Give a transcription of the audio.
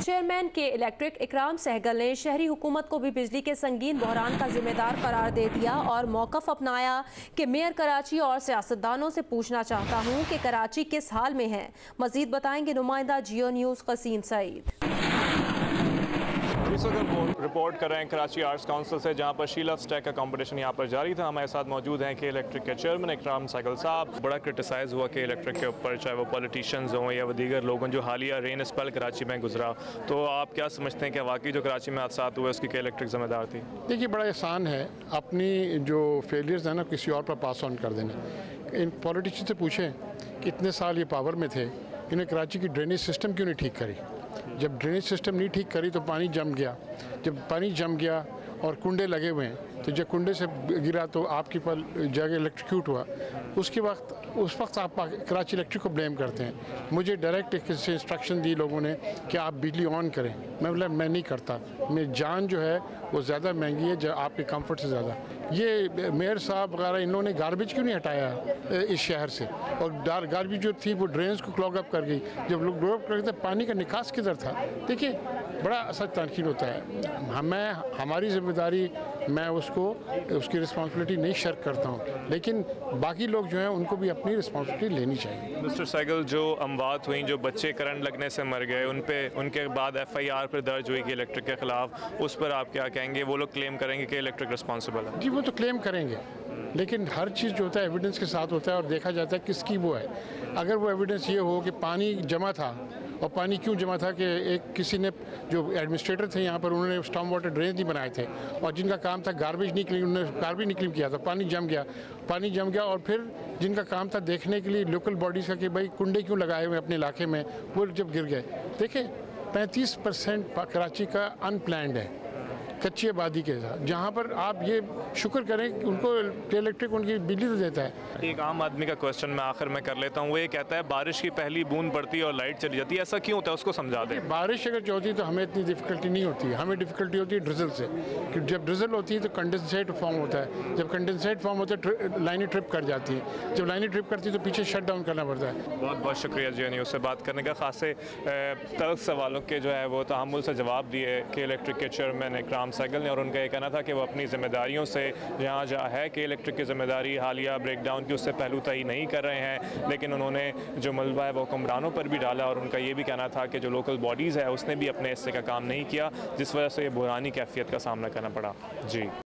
Chairman के electric इकराम सहगल ने शहरी हुकूमत को भी बिजली के संगीन बहरान का जिम्मेदार करार दे दिया और मौक़िफ़ अपनाया कि मेयर कराची और सियासतदानों से पूछना चाहता हूँ कि कराची किस हाल में है। मज़ीद बताएंगे नुमाइंदा जियो न्यूज़ क़सीम सईद। इस वक्त रिपोर्ट कर रहे हैं कराची आर्ट्स काउंसिल से, जहां पर शीला स्टैक का कंपटीशन यहां पर जारी था। हमारे साथ मौजूद हैं कि इलेक्ट्रिक के चेयरमैन इकराम सहगल साहब। बड़ा क्रिटिसाइज़ हुआ कि इलेक्ट्रिक के ऊपर, चाहे वो पॉलिटिशियंस हों या वो दीगर लोग जो हालिया रेन स्पेल कराची में गुजरा, तो आप क्या समझते हैं कि वाकई जो कराची में हादसा हुए उसकी क्या इलेक्ट्रिक जिम्मेदार थी? देखिए, बड़ा आसान है अपनी जो फेलियर्स हैं ना किसी और पर पास ऑन कर देना। इन पॉलिटिशियन से पूछें कि इतने साल ये पावर में थे, इन्हें कराची की ड्रेनेज सिस्टम क्यों नहीं ठीक करी? जब ड्रेनेज सिस्टम नहीं ठीक करी तो पानी जम गया। जब पानी जम गया और कुंडे लगे हुए हैं, तो जब कुंडे से गिरा तो आपके पर जगह इलेक्ट्रिक्यूट हुआ। उस वक्त आप कराची इलेक्ट्रिक को ब्लेम करते हैं। मुझे डायरेक्ट किसी इंस्ट्रक्शन दी लोगों ने कि आप बिजली ऑन करें। मैं बोला मैं नहीं करता, मेरी जान जो है वो ज़्यादा महंगी है जो आपके कंफर्ट से ज़्यादा। ये मेयर साहब वगैरह इन्होंने गार्बेज क्यों नहीं हटाया इस शहर से? और गार्बेज जो थी वो ड्रेन्स को क्लॉग अप कर गई। जब लोग क्लॉग अप कर गए पानी का निकास किधर था? देखिए, बड़ा असर तनकीन होता है। हमारी जिम्मेदारी, मैं उसकी रिस्पॉन्सिबिलिटी नहीं शर्क करता हूँ, लेकिन बाकी लोग जो हैं उनको भी अपनी रिस्पॉन्सिबिलिटी लेनी चाहिए। मिस्टर सहगल, जो अमवात हुई, जो बच्चे करंट लगने से मर गए, उनके बाद FIR पर दर्ज हुई कि इलेक्ट्रिक के ख़िलाफ़, उस पर आप क्या कहेंगे? वो लोग क्लेम करेंगे कि इलेक्ट्रिक रिस्पॉन्सिबल है। जी, वो तो क्लेम करेंगे, लेकिन हर चीज़ जो होता है एविडेंस के साथ होता है और देखा जाता है किसकी वो है। अगर वो एविडेंस ये हो कि पानी जमा था, और पानी क्यों जमा था कि किसी ने, जो एडमिनिस्ट्रेटर थे यहाँ पर, उन्होंने स्टॉर्म वाटर ड्रेन नहीं बनाए थे, और जिनका काम था गार्बेज नहीं क्लीन, उन्होंने गार्बेज नहीं क्लीन किया था, पानी जम गया। और फिर जिनका काम था देखने के लिए लोकल बॉडीज़ का कि भाई कुंडे क्यों लगाए हुए अपने इलाके में, वो जब गिर गए। देखिए, 35% कराची का अनप्लैंड है, कच्ची आबादी के साथ, जहाँ पर आप ये शुक्र करें कि उनको इलेक्ट्रिक उनकी बिजली तो देता है। एक आम आदमी का क्वेश्चन मैं आखिर में कर लेता हूँ। वो ये कहता है बारिश की पहली बूंद पड़ती है और लाइट चली जाती है, ऐसा क्यों होता है? उसको समझा दें। बारिश अगर होती है तो हमें इतनी डिफ़िकल्टी नहीं होती है। हमें डिफ़िकल्टी होती है ड्रिजल से, कि जब ड्रिजल होती है तो कंडेंसेट फॉर्म होता है। जब कंडेंसेट फॉर्म होता है लाइनें ट्रिप कर जाती हैं। जब लाइनें ट्रिप करती है तो पीछे शट डाउन करना पड़ता है। बहुत बहुत शुक्रिया जियो न्यूज़ से बात करने का। खासे तल्ख सवालों के जो है वो तहम्मुल से जवाब दिए कि इलेक्ट्रिक के चेयरमैन इकराम सहगल ने, और उनका कहना था कि वो अपनी ज़िम्मेदारियों से जहाँ है कि इलेक्ट्रिक की ज़िम्मेदारी हालिया ब्रेकडाउन की, उससे पहलू तय नहीं कर रहे हैं, लेकिन उन्होंने जो मलबा है वो हुक्मरानों पर भी डाला। और उनका ये भी कहना था कि जो लोकल बॉडीज़ है उसने भी अपने हिस्से का काम नहीं किया, जिस वजह से ये बुरानी कैफियत का सामना करना पड़ा। जी।